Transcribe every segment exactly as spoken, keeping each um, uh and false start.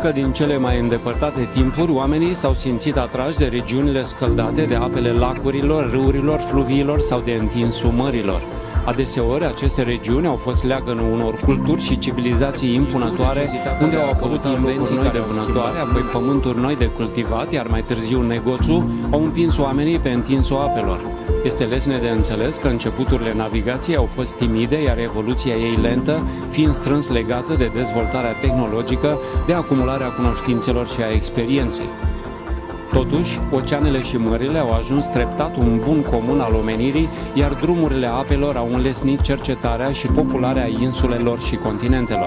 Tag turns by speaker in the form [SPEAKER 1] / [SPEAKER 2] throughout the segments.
[SPEAKER 1] Încă din cele mai îndepărtate timpuri, oamenii s-au simțit atrași de regiunile scăldate de apele lacurilor, râurilor, fluviilor sau de întinsul mărilor. Adeseori, aceste regiuni au fost leagănă unor culturi și civilizații impunătoare, unde au apărut invenții noi de vânătoare, apoi pământuri noi de cultivat, iar mai târziu negoțul, au împins oamenii pe întinsul apelor. Este lesne de înțeles că începuturile navigației au fost timide, iar evoluția ei lentă, fiind strâns legată de dezvoltarea tehnologică, de acumularea cunoștințelor și a experienței. Totuși, oceanele și mările au ajuns treptat un bun comun al omenirii, iar drumurile apelor au înlesnit cercetarea și popularea insulelor și continentelor.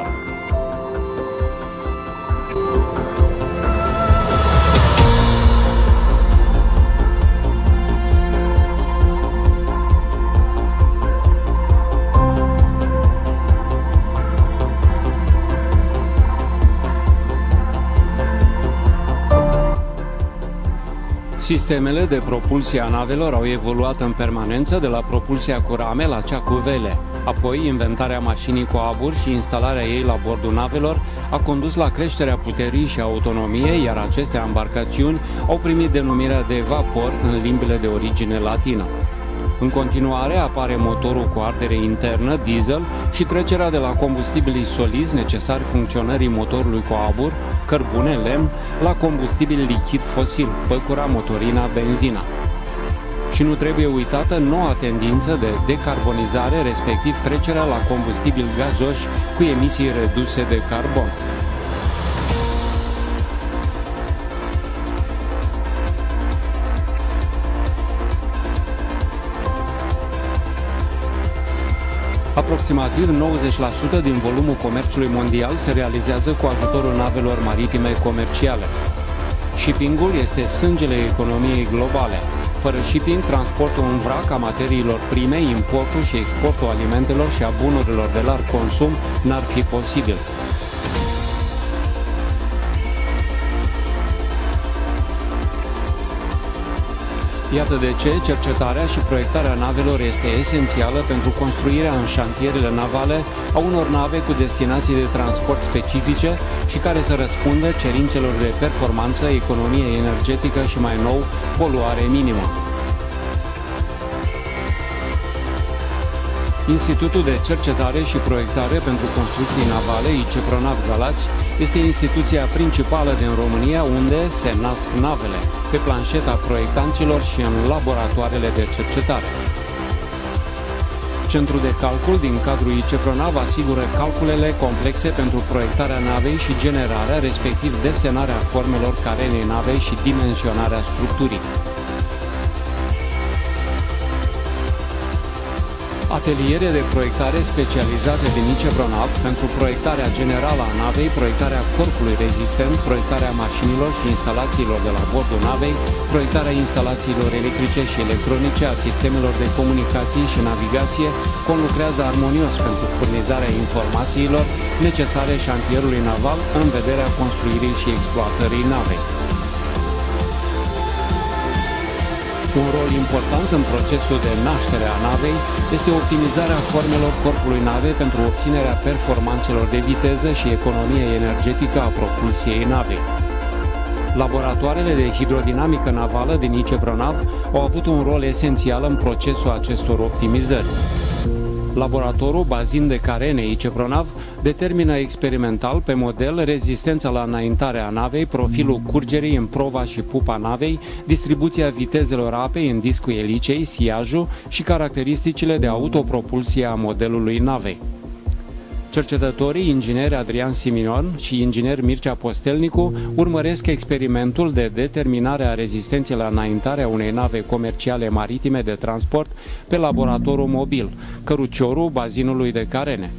[SPEAKER 1] Sistemele de propulsie a navelor au evoluat în permanență de la propulsia cu rame la cea cu vele. Apoi, inventarea mașinii cu abur și instalarea ei la bordul navelor a condus la creșterea puterii și autonomiei, iar aceste embarcațiuni au primit denumirea de vapor în limbile de origine latină. În continuare apare motorul cu ardere internă, diesel, și trecerea de la combustibilii solizi necesari funcționării motorului cu abur, cărbune, lemn, la combustibil lichid fosil, păcura, motorina, benzina. Și nu trebuie uitată noua tendință de decarbonizare, respectiv trecerea la combustibili gazoși cu emisii reduse de carbon. Aproximativ nouăzeci la sută din volumul comerțului mondial se realizează cu ajutorul navelor maritime comerciale. Shippingul este sângele economiei globale. Fără shipping, transportul în vrac a materiilor prime, importul și exportul alimentelor și a bunurilor de larg consum n-ar fi posibil. Iată de ce cercetarea și proiectarea navelor este esențială pentru construirea în șantierele navale a unor nave cu destinații de transport specifice și care să răspundă cerințelor de performanță, economie energetică și, mai nou, poluare minimă. Institutul de Cercetare și Proiectare pentru Construcții Navale, ICEPRONAV Galați, este instituția principală din România unde se nasc navele, pe planșeta proiectanților și în laboratoarele de cercetare. Centrul de calcul din cadrul ICEPRONAV asigură calculele complexe pentru proiectarea navei și generarea, respectiv desenarea formelor carenei navei și dimensionarea structurii. Ateliere de proiectare specializate din ICEPRONAV pentru proiectarea generală a navei, proiectarea corpului rezistent, proiectarea mașinilor și instalațiilor de la bordul navei, proiectarea instalațiilor electrice și electronice, a sistemelor de comunicații și navigație, conlucrează armonios pentru furnizarea informațiilor necesare șantierului naval în vederea construirii și exploatării navei. Un rol important în procesul de naștere a navei este optimizarea formelor corpului navei pentru obținerea performanțelor de viteză și economie energetică a propulsiei navei. Laboratoarele de hidrodinamică navală din ICEPRONAV au avut un rol esențial în procesul acestor optimizări. Laboratorul Bazin de Carene ICEPRONAV determină experimental pe model rezistența la înaintare a navei, profilul curgerii în prova și pupa navei, distribuția vitezelor apei în discul elicei, siajul și caracteristicile de autopropulsie a modelului navei. Cercetătorii, ingineri Adrian Simion și inginer Mircea Postelnicu, urmăresc experimentul de determinare a rezistenței la înaintare a unei nave comerciale maritime de transport pe laboratorul mobil, căruciorul bazinului de Carene.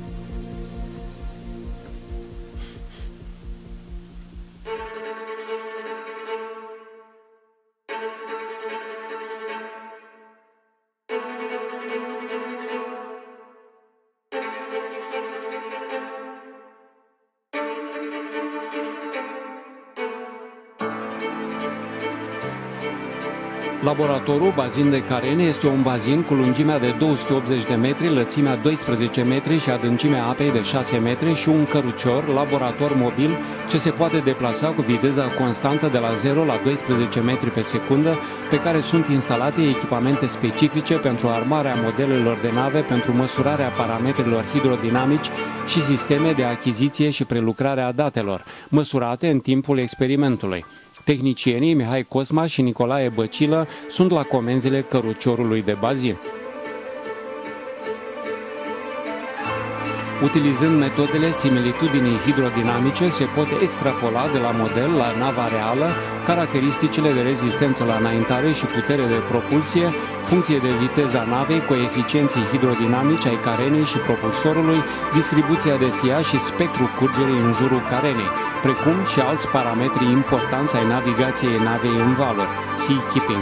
[SPEAKER 1] Laboratorul Bazin de Carene este un bazin cu lungimea de două sute optzeci de metri, lățimea doisprezece metri și adâncimea apei de șase metri și un cărucior, laborator mobil, ce se poate deplasa cu viteza constantă de la zero la doisprezece metri pe secundă, pe care sunt instalate echipamente specifice pentru armarea modelelor de nave, pentru măsurarea parametrilor hidrodinamici și sisteme de achiziție și prelucrare a datelor, măsurate în timpul experimentului. Tehnicienii Mihai Cosma și Nicolae Băcilă sunt la comenzile căruciorului de bazin. Utilizând metodele similitudinii hidrodinamice, se pot extrapola de la model la nava reală caracteristicile de rezistență la înaintare și putere de propulsie, funcție de viteza navei, coeficienții hidrodinamici ai carenei și propulsorului, distribuția de siaj și spectrul curgerii în jurul carenei, precum și alți parametri importanți ai navigației navei în valuri, sea keeping.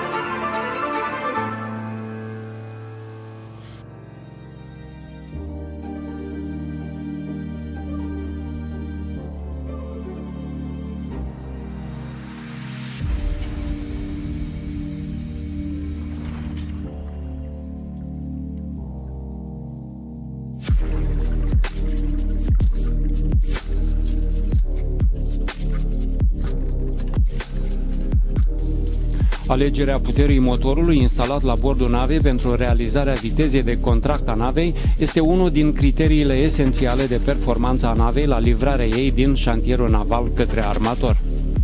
[SPEAKER 1] Alegerea puterii motorului instalat la bordul navei pentru realizarea vitezei de contract a navei este unul din criteriile esențiale de performanță a navei la livrarea ei din șantierul naval către armator.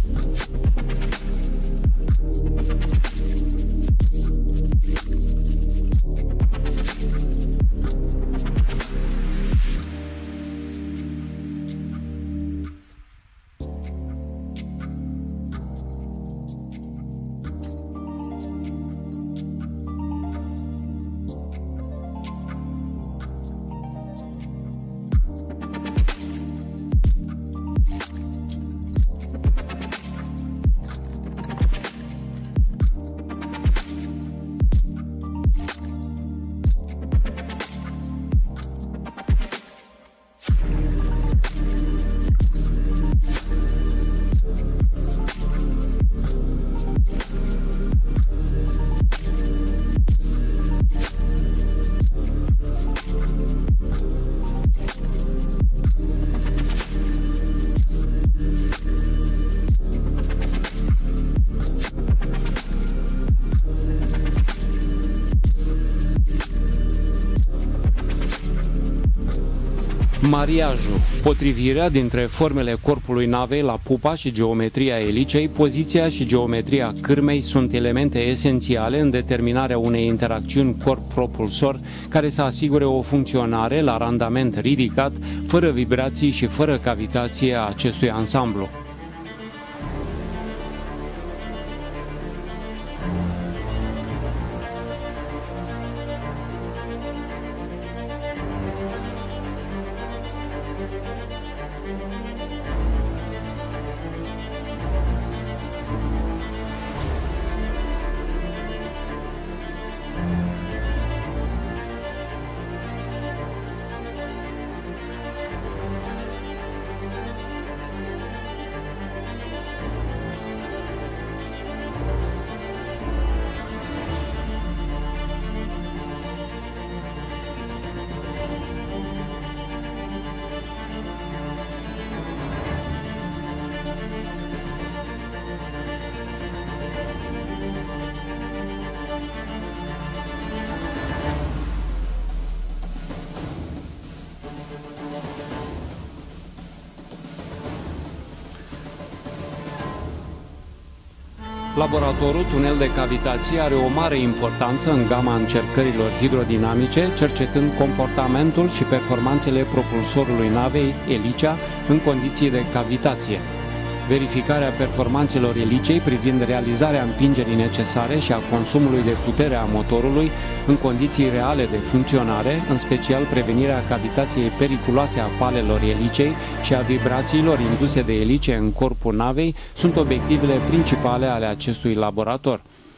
[SPEAKER 1] Mariajul, potrivirea dintre formele corpului navei la pupa și geometria elicei, poziția și geometria cârmei sunt elemente esențiale în determinarea unei interacțiuni corp-propulsor care să asigure o funcționare la randament ridicat, fără vibrații și fără cavitație a acestui ansamblu. Laboratorul tunel de cavitație are o mare importanță în gama încercărilor hidrodinamice, cercetând comportamentul și performanțele propulsorului navei Elicea în condiții de cavitație. Verificarea performanțelor elicei privind realizarea împingerii necesare și a consumului de putere a motorului în condiții reale de funcționare, în special prevenirea cavitației periculoase a palelor elicei și a vibrațiilor induse de elice în corpul navei, sunt obiectivele principale ale acestui laborator.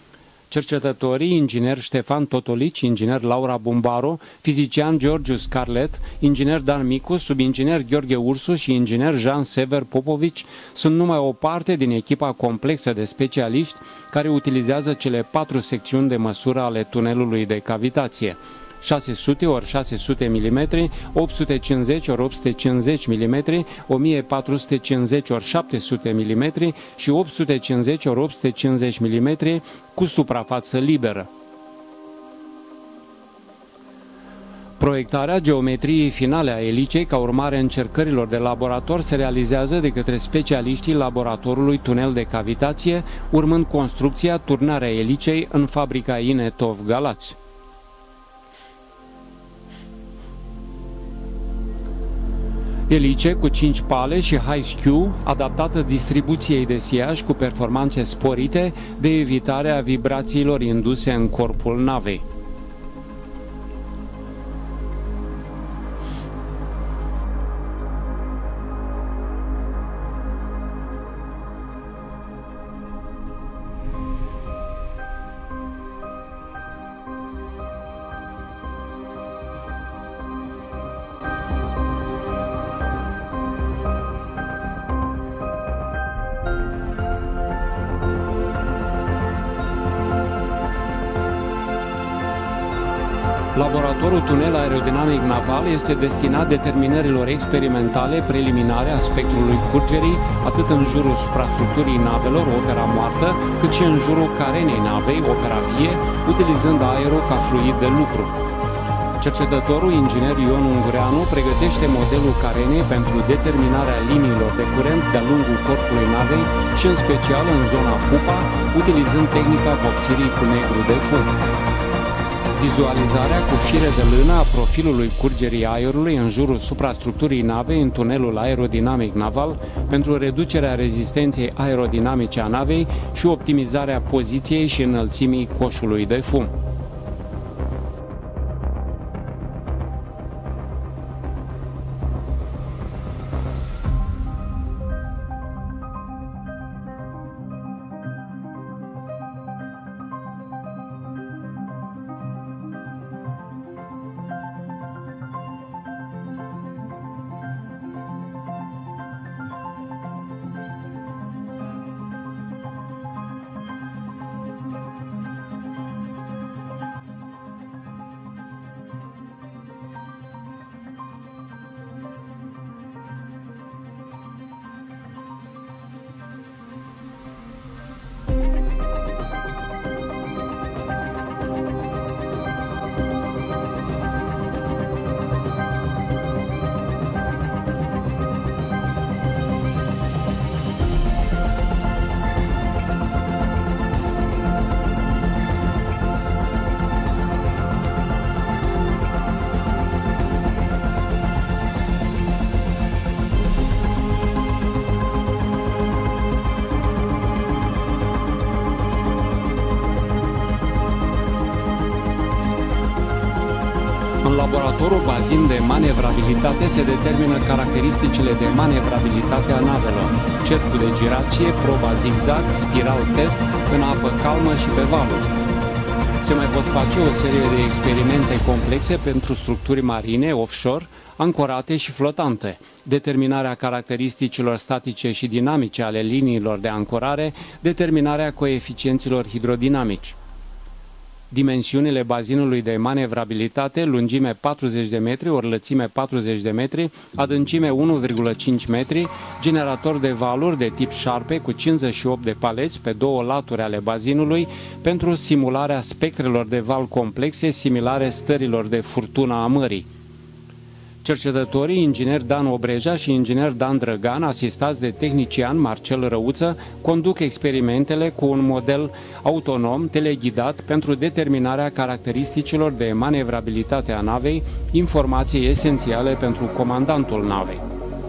[SPEAKER 1] Cercetătorii, inginer Ștefan Totolici, inginer Laura Bumbaru, fizician Georgiu Scarlet, inginer Dan Micu, subinginer Gheorghe Ursu și inginer Jean Sever Popovici sunt numai o parte din echipa complexă de specialiști care utilizează cele patru secțiuni de măsură ale tunelului de cavitație. șase sute ori șase sute milimetri, opt sute cincizeci ori opt sute cincizeci milimetri, o mie patru sute cincizeci ori șapte sute milimetri și opt sute cincizeci ori opt sute cincizeci milimetri cu suprafață liberă. Proiectarea geometriei finale a elicei ca urmare a încercărilor de laborator se realizează de către specialiștii laboratorului tunel de cavitație, urmând construcția, turnarea elicei în fabrica Inetov Galați. Elice cu cinci pale și high skew, adaptată distribuției de siaj cu performanțe sporite de evitare a vibrațiilor induse în corpul navei. Laboratorul tunel aerodinamic naval este destinat determinărilor experimentale preliminare a spectrului curgerii, atât în jurul suprastructurii navelor, opera moartă, cât și în jurul carenei navei, opera vie, utilizând aerul ca fluid de lucru. Cercetătorul inginer Ion Ungureanu pregătește modelul carenei pentru determinarea liniilor de curent de-a lungul corpului navei și în special în zona pupa, utilizând tehnica vopsirii cu negru de fum. Vizualizarea cu fire de lână a profilului curgerii aerului în jurul suprastructurii navei în tunelul aerodinamic naval pentru reducerea rezistenței aerodinamice a navei și optimizarea poziției și înălțimii coșului de fum. În laboratorul bazin de manevrabilitate se determină caracteristicile de manevrabilitate a navelor, cercul de girație, proba zigzag, spiral test, în apă calmă și pe valuri. Se mai pot face o serie de experimente complexe pentru structuri marine, offshore, ancorate și flotante, determinarea caracteristicilor statice și dinamice ale liniilor de ancorare, determinarea coeficienților hidrodinamici. Dimensiunile bazinului de manevrabilitate, lungime patruzeci de metri ori lățime patruzeci de metri, adâncime unu virgulă cinci metri, generator de valuri de tip șarpe cu cincizeci și opt de paleți pe două laturi ale bazinului pentru simularea spectrelor de val complexe similare stărilor de furtună a mării. Cercetătorii, inginer Dan Obreja și inginer Dan Drăgan, asistați de tehnician Marcel Răuță, conduc experimentele cu un model autonom teleghidat pentru determinarea caracteristicilor de manevrabilitate a navei, informații esențiale pentru comandantul navei.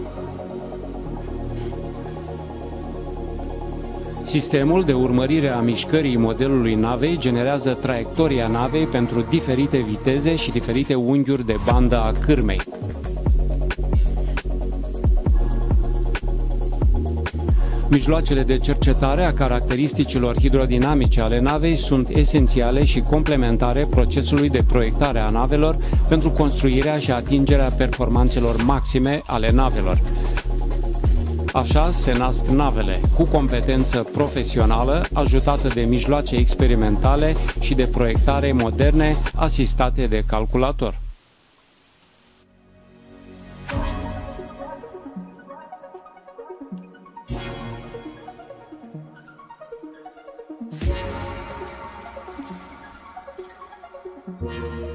[SPEAKER 1] Sistemul de urmărire a mișcării modelului navei generează traiectoria navei pentru diferite viteze și diferite unghiuri de bandă a cârmei. Mijloacele de cercetare a caracteristicilor hidrodinamice ale navei sunt esențiale și complementare procesului de proiectare a navelor pentru construirea și atingerea performanțelor maxime ale navelor. Așa se nasc navele, cu competență profesională, ajutată de mijloace experimentale și de proiectare moderne, asistate de calculator.
[SPEAKER 2] Thank you.